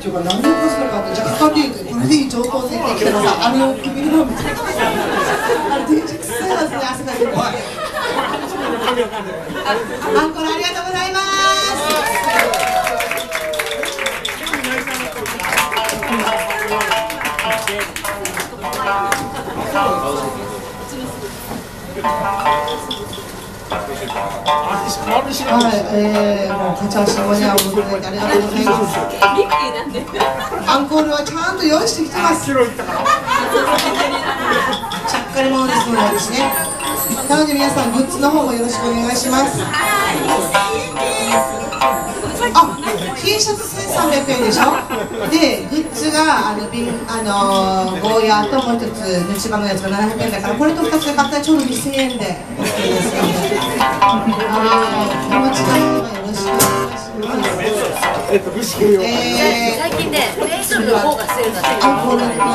っていうか何を起こすのかってじゃあかかっていいこれでいい上等線って言うけどさあれを首のみたいなあれ電池くさいですね汗だけでアンコールありがとうございます。はい、もう勝ち足もね、お迎えいただいてありがとうございます。アンコールはちゃんと用意してきてます。ちゃっかり者ですのでですね。なので皆さんグッズの方もよろしくお願いします。あ、T シャツ1300円でしょ。で、グッズがゴーヤーともう一つヌチバのやつが700円だから、これと2つで買ったらちょうど2000円で OK ですので、お持ちの方はよろしくお願いします。 最近ね、レーションの方がセールになってる。 アンコールなん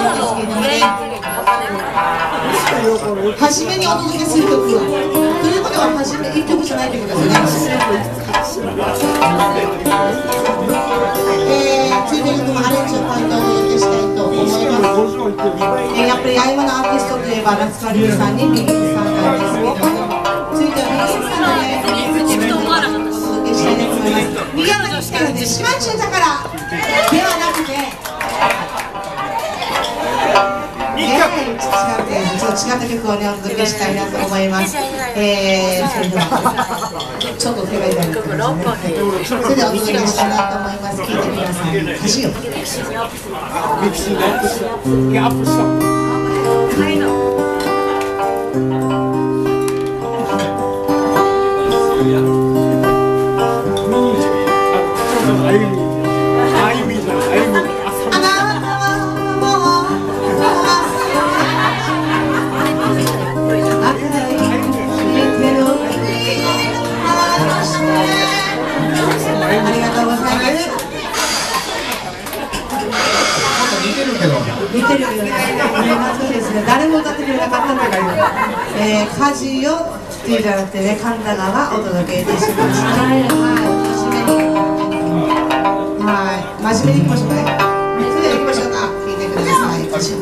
ですけどね、初めにお届けする曲はということは初め1曲じゃないということですよね。ついでにアレンジを変えてお届けしたいと思います。やっぱり合間のアーティストといえば夏川りみさんにミキさんなんですけども、ついてはミキさんのねお届けしたいと思います。宮崎からね、島中だからではなくて違った曲をねお届けしたいなと思います。それではちょっと手が痛いですね。それではお届けしたいなと思います。聞いて皆さん歌詞を。似てるよね。そうですね。誰も歌ってくれなかったんだけど、家事をっていうじゃなくてね、神田川お届けいたしました。はい、真面目にいきましょうね。それでは行きましょうか。聞いてください。行きましょう。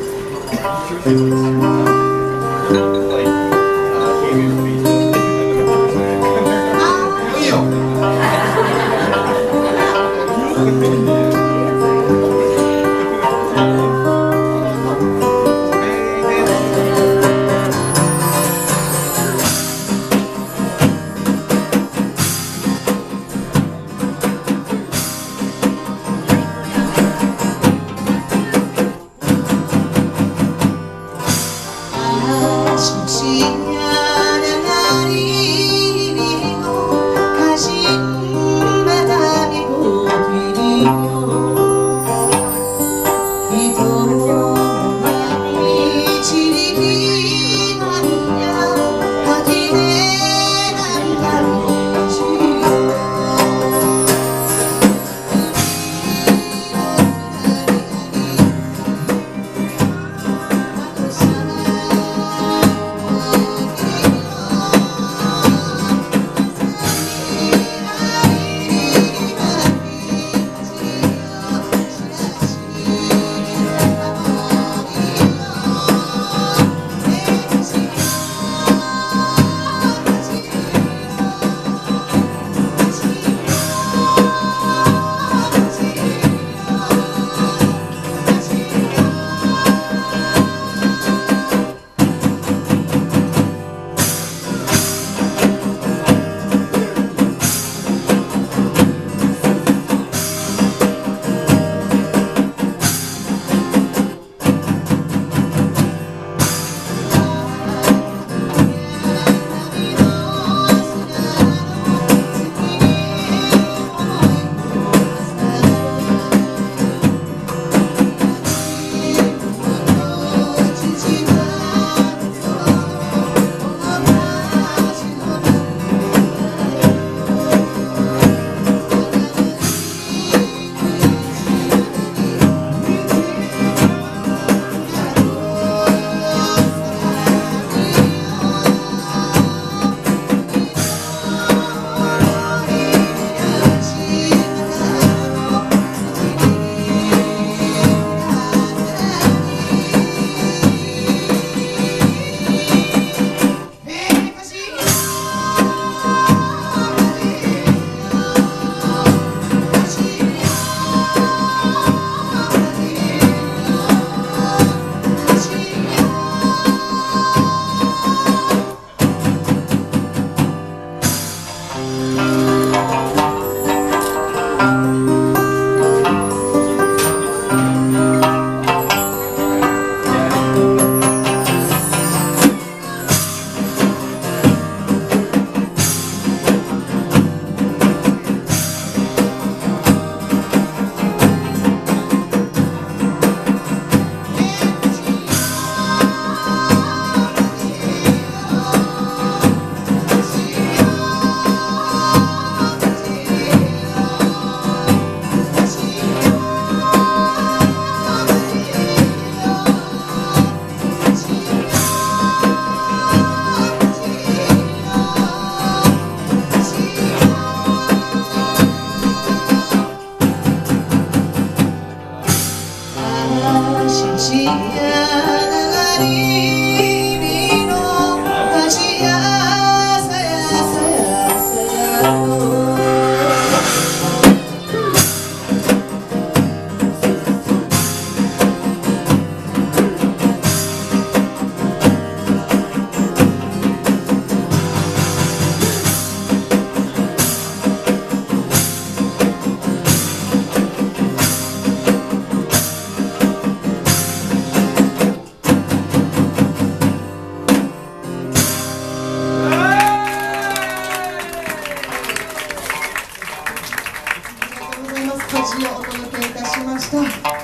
お届けいたしました。